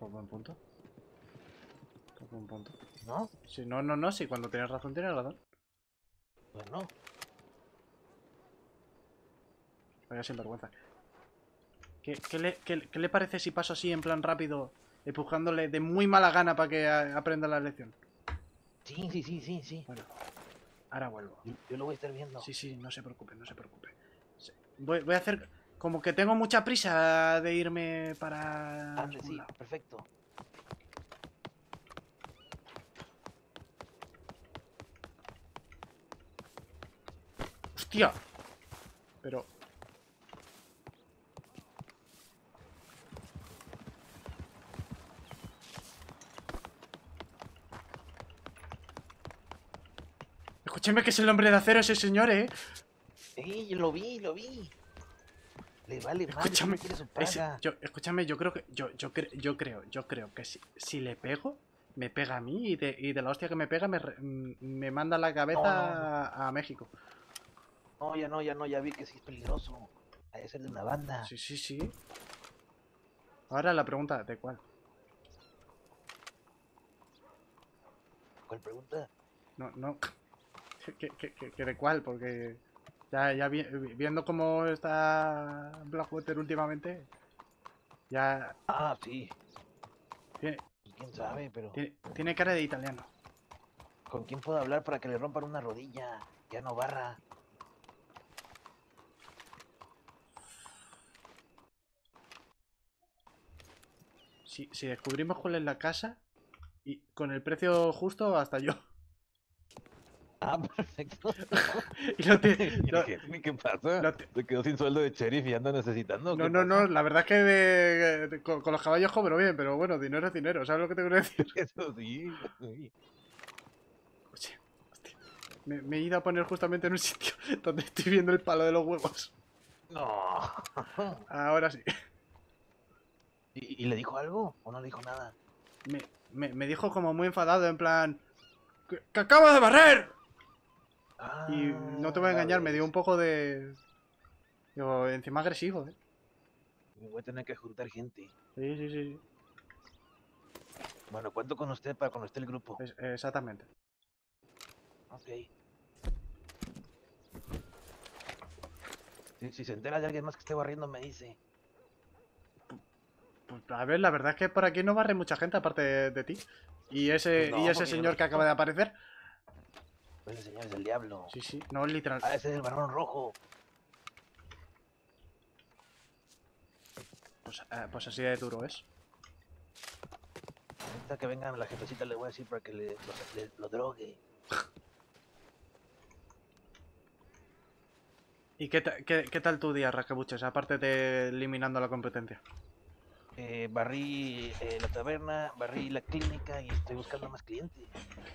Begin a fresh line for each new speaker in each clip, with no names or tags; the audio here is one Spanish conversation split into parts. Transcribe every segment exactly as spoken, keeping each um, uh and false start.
Por buen punto. Por buen punto.
¿No?
Sí, no, no, no, sí, cuando tienes razón, tienes razón.
Bueno.
Vaya sinvergüenza. ¿Qué, qué, le, qué, ¿Qué le parece si paso así en plan rápido, empujándole de muy mala gana para que a, aprenda la lección?
Sí, sí, sí, sí, sí.
Bueno, ahora vuelvo.
Yo, yo lo voy a estar viendo.
Sí, sí, no se preocupe, no se preocupe. Sí. Voy, voy a hacer como que tengo mucha prisa de irme para
Ah,
algún
sí,
lado.
perfecto.
¡Hostia! Pero... Escúcheme que es el hombre de acero ese señor, ¿eh?
¡Ey, lo vi, lo vi! Le vale madre,
Escúchame,
solo quiere su
ese-
paga.
yo, escúchame, yo creo que... Yo, yo, cre- yo creo, yo creo que si, si le pego, me pega a mí y de, y de la hostia que me pega me, re- mm, me manda la cabeza
No, no, no.
a, a México.
No, ya no, ya no, ya vi que sí es peligroso. Ha de ser de una banda.
Sí, sí, sí. Ahora la pregunta, ¿de cuál?
¿Cuál pregunta?
No, no. ¿Qué, qué- qué- qué de cuál? Porque ya, ya vi- viendo cómo está Blackwater últimamente, ya
Ah, sí.
tiene,
Pues quién sabe, pero...
tiene, tiene cara de italiano.
¿Con quién puedo hablar para que le rompan una rodilla? Ya no barra.
Si, si descubrimos cuál es la casa, y con el precio justo, hasta yo.
Ah, perfecto.
Y lo ti- lo-
¿Qué, ¿Qué pasa?
lo ti-
¿Se quedó sin sueldo de sheriff y anda necesitando?
no,
¿Qué
no, no,
pasa?
la verdad es que de- de- con, con los caballos cobro bien, pero bueno, dinero es dinero, ¿sabes lo que te quiero decir?
Eso sí. sí.
Oye, hostia, me, me he ido a poner justamente en un sitio donde estoy viendo el palo de los huevos.
No.
Ahora sí.
¿Y, y le dijo algo o no le dijo nada?
Me, me, me dijo como muy enfadado, en plan... ¡Que, que acabo de barrer!
Ah,
Y no te voy a
ya
engañar, me dio
ves.
un poco de... Digo, encima agresivo, ¿eh?
Voy a tener que juntar gente.
Sí, sí, sí.
Bueno, cuento con usted para cuando esté el grupo.
Es- exactamente.
Ok. Si, si se entera de alguien más que esté barriendo, me dice.
Pues, a ver, la verdad es que por aquí no barre mucha gente aparte de, de ti. Y ese,
Pues no,
y ese
porque yo
señor
no-
que acaba de aparecer.
Pues el señor es del diablo.
Sí, sí, no, literal.
Ah, ese es el varón rojo.
Pues, eh, pues así de duro es.
Ahorita que vengan la jefecita le voy a decir para que le, lo, le- lo drogue.
¿Y qué, ta- qué, qué tal tu día, Rascabuches? Aparte de eliminando la competencia.
Eh, barrí eh, la taberna, barrí la clínica y estoy buscando más clientes.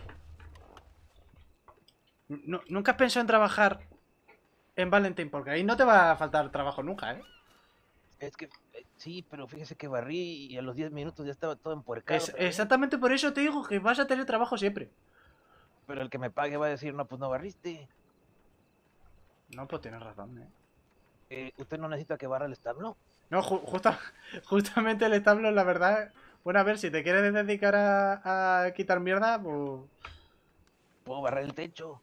Nu- ¿Nunca has pensado en trabajar en Valentine? Porque ahí no te va a faltar trabajo nunca, ¿eh?
Es que eh, sí, pero fíjese que barrí y a los diez minutos ya estaba todo empuercado
Es,
otra vez.
exactamente por eso te digo que vas a tener trabajo siempre.
Pero el que me pague va a decir, no, pues no barriste.
No, pues tienes razón, ¿eh?
Eh, ¿Usted no necesita que barra el establo?
No, ju- justa- justamente el establo, la verdad. Bueno, a ver, si te quieres dedicar a, a quitar mierda, pues.
¿Puedo barrer el techo?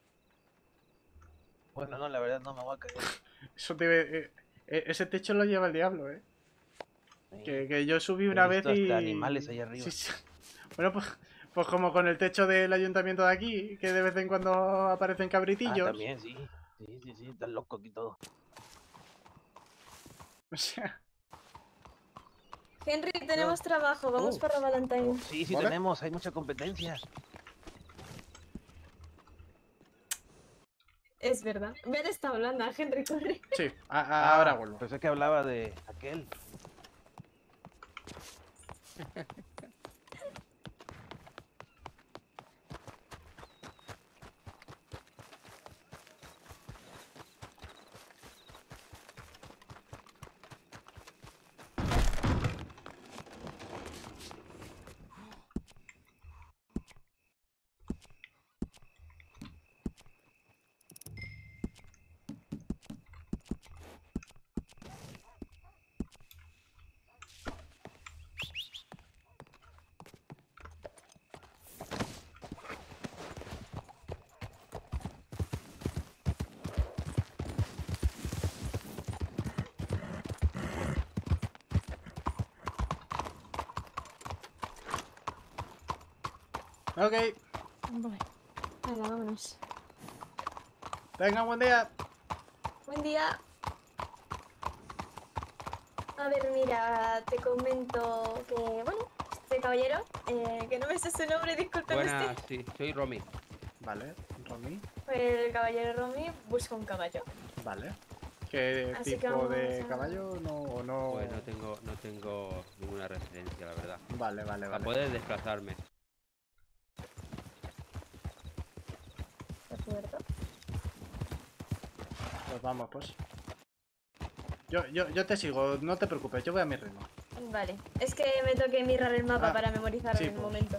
Bueno, no, la verdad no me voy a caer.
Eso te, eh, eh, ese techo lo lleva el diablo, ¿eh?
Sí.
Que, que yo subí
He
una vez
visto
y.
hasta animales ahí arriba.
Sí, sí. Bueno, pues, pues como con el techo del ayuntamiento de aquí, que de vez en cuando aparecen
Ah,
cabritillos.
también, sí. Sí, sí, sí, está loco aquí todo.
O sea,
Henry, tenemos trabajo, vamos
Oh.
para Valentine.
Sí, sí
¿Vale?
tenemos, hay mucha competencia.
Es verdad. Ver está hablando, Henry, corre.
sí, a- a- ahora
Ah,
vuelvo.
Pensé que hablaba de aquel.
Ok,
Vale. Venga, vámonos.
venga, buen día.
Buen día. A ver, mira, te comento que, bueno, este caballero, eh, que no me sé su nombre, discúlpeme
Buenas,
usted.
sí, soy Romy.
Vale, Romy.
Pues el caballero Romy busca un caballo.
Vale. ¿Qué
Así que
tipo de
vamos a-
caballo? No, o no.
Pues no tengo, no tengo ninguna referencia, la verdad.
Vale, vale,
Para
vale.
poder desplazarme.
¿De acuerdo?
Pues vamos, pues. Yo, yo, yo te sigo, no te preocupes, yo voy a mi ritmo.
Vale. Es que me toqué mirar el mapa
Ah,
para memorizarlo
sí,
en el
pues.
momento.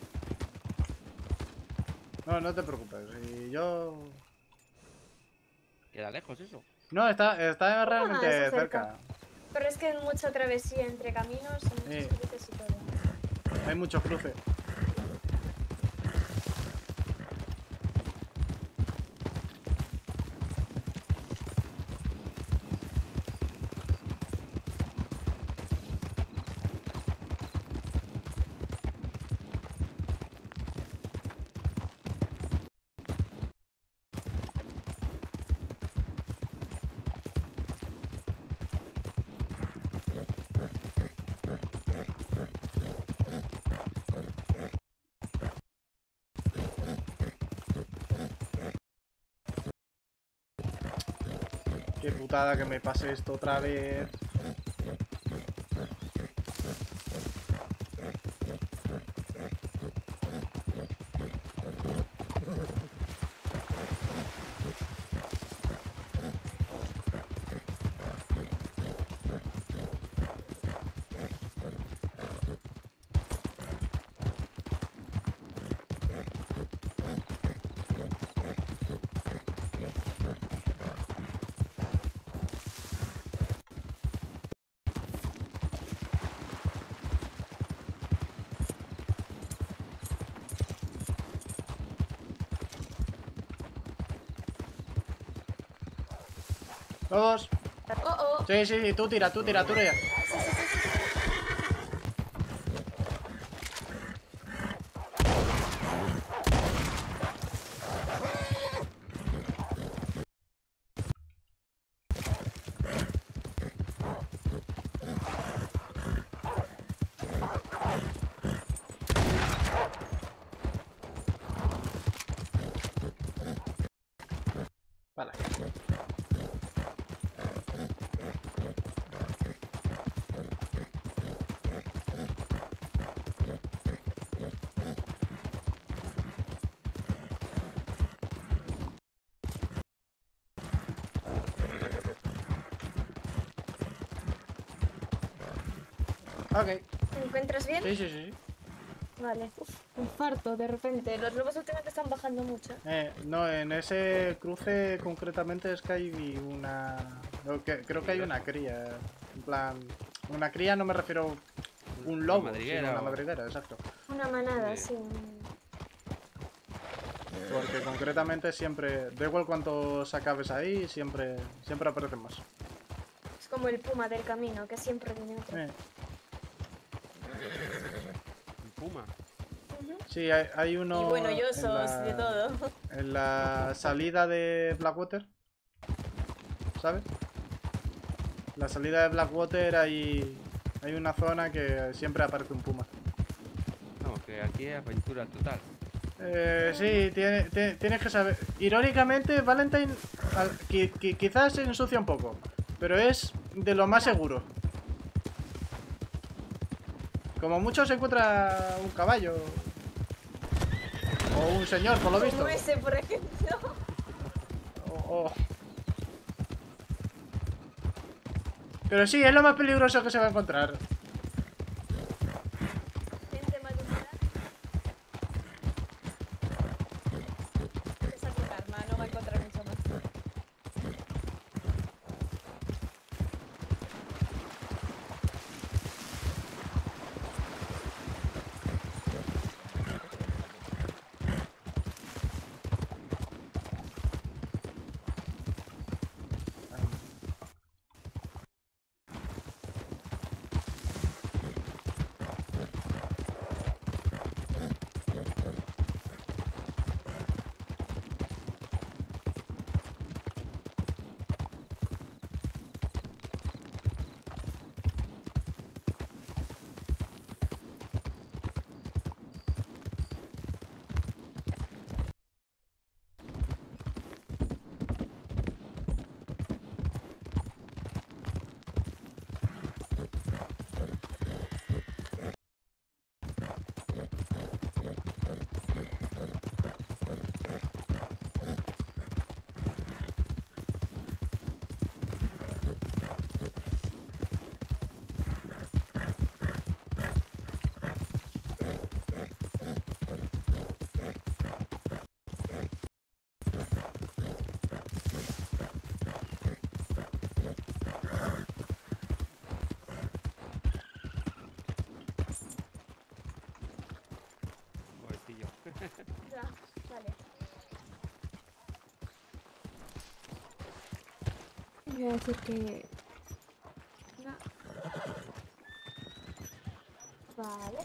No, no te preocupes. Y yo.
¿Queda lejos eso?
No, está, está realmente
está
cerca.
cerca. Pero es que hay mucha travesía entre caminos y
Sí.
muchos cruces y todo.
Hay mucho cruce. Qué putada que me pase esto otra vez. Todos.
Oh, oh.
Sí, sí, sí, tú tira, tú tira, tú tira. Vale. Ok.
¿Te encuentras bien?
Sí, sí, sí.
Vale. Uf, infarto de repente. Los lobos últimamente están bajando mucho.
Eh, no, en ese cruce concretamente es que hay una... no, que- creo que hay una cría. En plan... Una cría no me refiero a un lobo,
madriguera
sino una
o-
madriguera, exacto.
Una manada,
Sí.
sí.
Porque concretamente siempre... Da igual cuántos acabes ahí, siempre, siempre aparecen más.
Es como el puma del camino, que siempre viene otro.
Eh,
Un puma.
Ujú.
sí, hay, hay uno...
Y bueno,
en
yo sos
la-
de todo.
En la salida de Blackwater, ¿sabes? La salida de Blackwater hay, hay una zona que siempre aparece un puma.
Vamos, que aquí es aventura total.
Eh, sí, tiene- te- tienes que saber. Irónicamente, Valentine al- qui- qui- quizás se ensucia un poco, pero es de lo más seguro. Como mucho se encuentra un caballo. O un señor, por lo visto.
Como ese, por ejemplo.
O- o- Pero sí, es lo más peligroso que se va a encontrar.
Gente madura. Esa es tu karma, no va a encontrar mucho más. Ya, vale.
Voy a decir que... No.
Vale.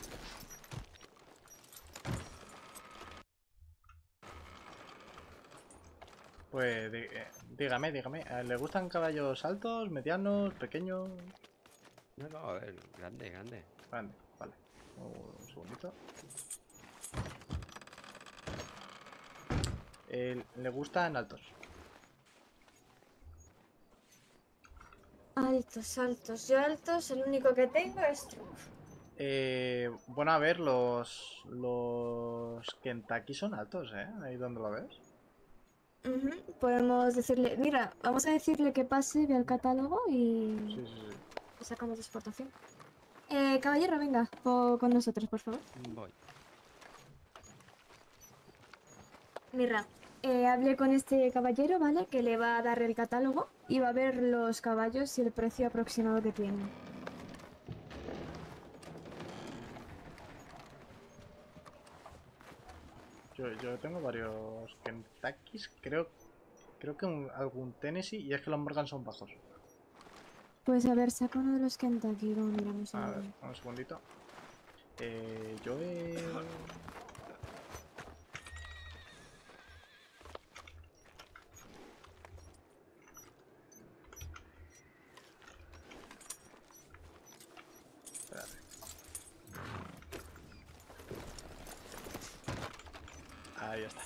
Pues di- eh, dígame, dígame. ¿eh, ¿Le gustan caballos altos, medianos, pequeños?
No, no, a ver, grande, grande.
Grande, vale. Un segundito. Eh, ¿Le gustan altos?
Altos, altos. Yo altos, el único que tengo es Trump.
Eh, bueno, a ver, los, los Kentucky son altos, ¿eh? Ahí donde lo ves.
Ujú, podemos decirle... Mira, vamos a decirle que pase, ve al catálogo y...
Sí, sí, sí.
y sacamos de exportación. Eh, caballero, venga, po- con nosotros, por favor.
Voy.
Mira, eh, hablé con este caballero, ¿vale? Que le va a dar el catálogo y va a ver los caballos y el precio aproximado que tienen.
Yo, yo tengo varios Kentuckys, creo, creo que un- algún Tennessee, y es que los Morgan son bajos.
Pues a ver, saca uno de los Kentucky, lo miramos
A
a
ver,
ver.
un segundito. Eh, yo he... Espérate. Ahí está.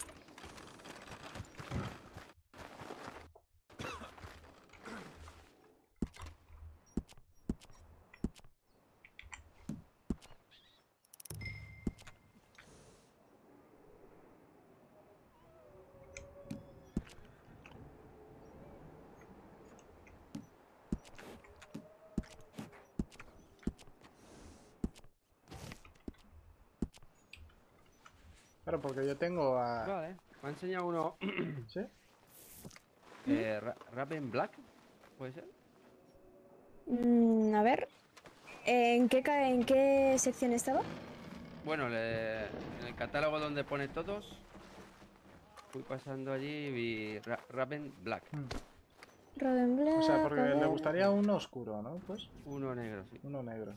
Claro, porque yo tengo a...
Vale, me ha enseñado uno.
¿Sí?
eh, Ra- Raven Black, ¿puede ser?
Mm, a ver, ¿en qué, ca- ¿en qué sección estaba?
Bueno, le- en el catálogo donde pone todos, fui pasando allí y vi Ra- Raven Black.
Mm.
Roden Black,
O sea,
a
porque le
ver.
gustaría uno oscuro, ¿no? Pues
Uno negro, sí.
uno negro.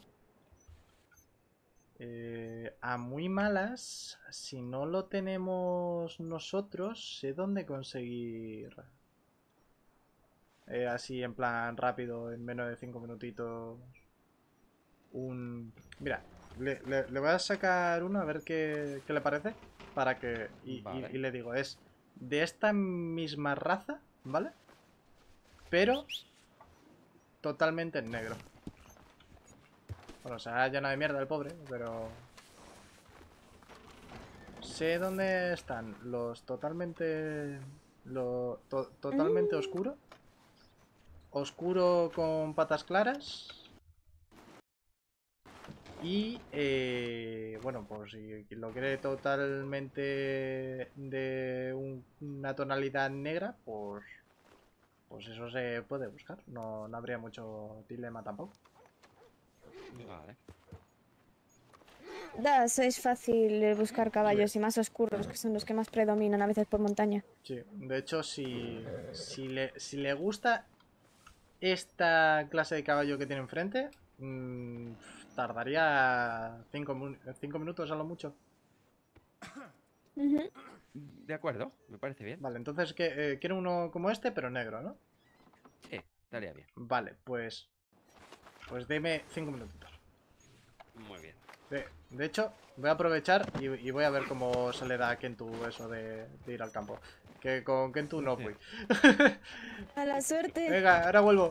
Eh, a muy malas, si no lo tenemos nosotros, sé dónde conseguir. Eh, así en plan rápido, en menos de cinco minutitos. Un... Mira, le, le- le voy a sacar uno a ver qué, qué le parece. Para que... Y, y-
Vale.
y le digo, es de esta misma raza, ¿vale? Pero totalmente en negro. Bueno, se ha llenado de mierda el pobre, pero... Sé dónde están los totalmente... Lo to- totalmente oscuro. Oscuro con patas claras. Y, eh, bueno, pues si lo quiere totalmente de un- una tonalidad negra, pues... Pues eso se puede buscar. No, no habría mucho dilema tampoco.
Vale.
Da, eso es fácil eh, buscar caballos y más oscuros, que son los que más predominan a veces por montaña.
Sí, de hecho, si, si, le, si le gusta esta clase de caballo que tiene enfrente, mmm, tardaría cinco minutos a lo mucho.
Ujú.
De acuerdo, me parece bien.
Vale, entonces que eh, quiero uno como este, pero negro, ¿no?
Sí, estaría bien.
Vale, pues... Pues deme cinco minutitos.
Muy bien.
De, de hecho, voy a aprovechar y, y voy a ver cómo se le da a Kentu eso de, de ir al campo. Que con Kentu no fui.
A la suerte.
Venga, ahora vuelvo.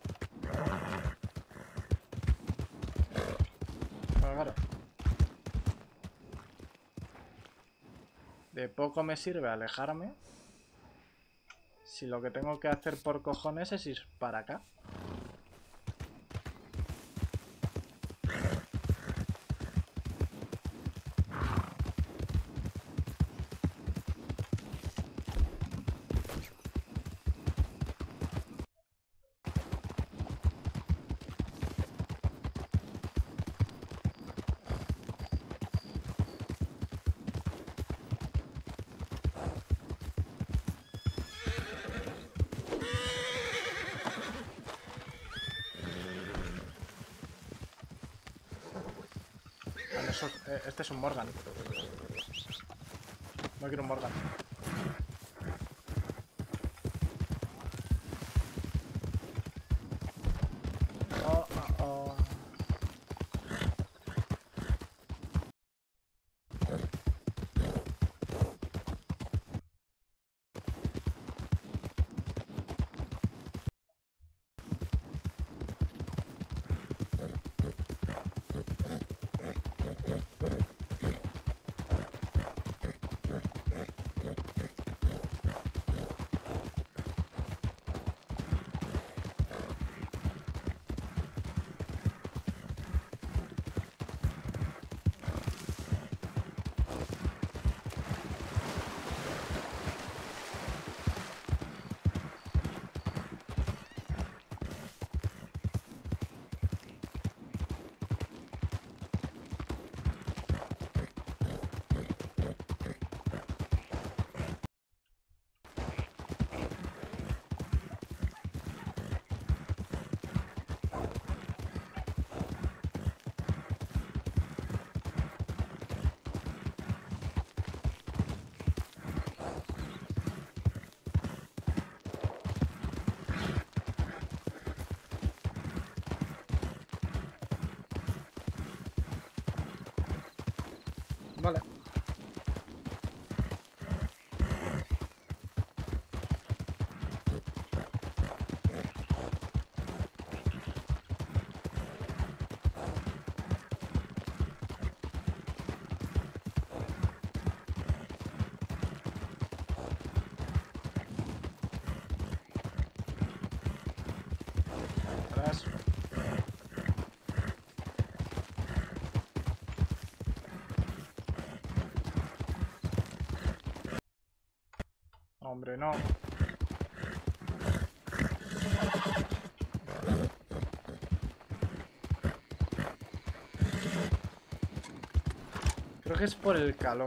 Bueno, claro. De poco me sirve alejarme si lo que tengo que hacer por cojones es ir para acá. Vale, eso- eh, este es un Morgan. No quiero un Morgan. Oh, oh, oh. Vale. Atrás. Hombre, no. Creo que es por el calor.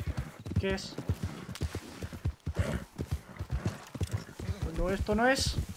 ¿Qué es? No, esto no es.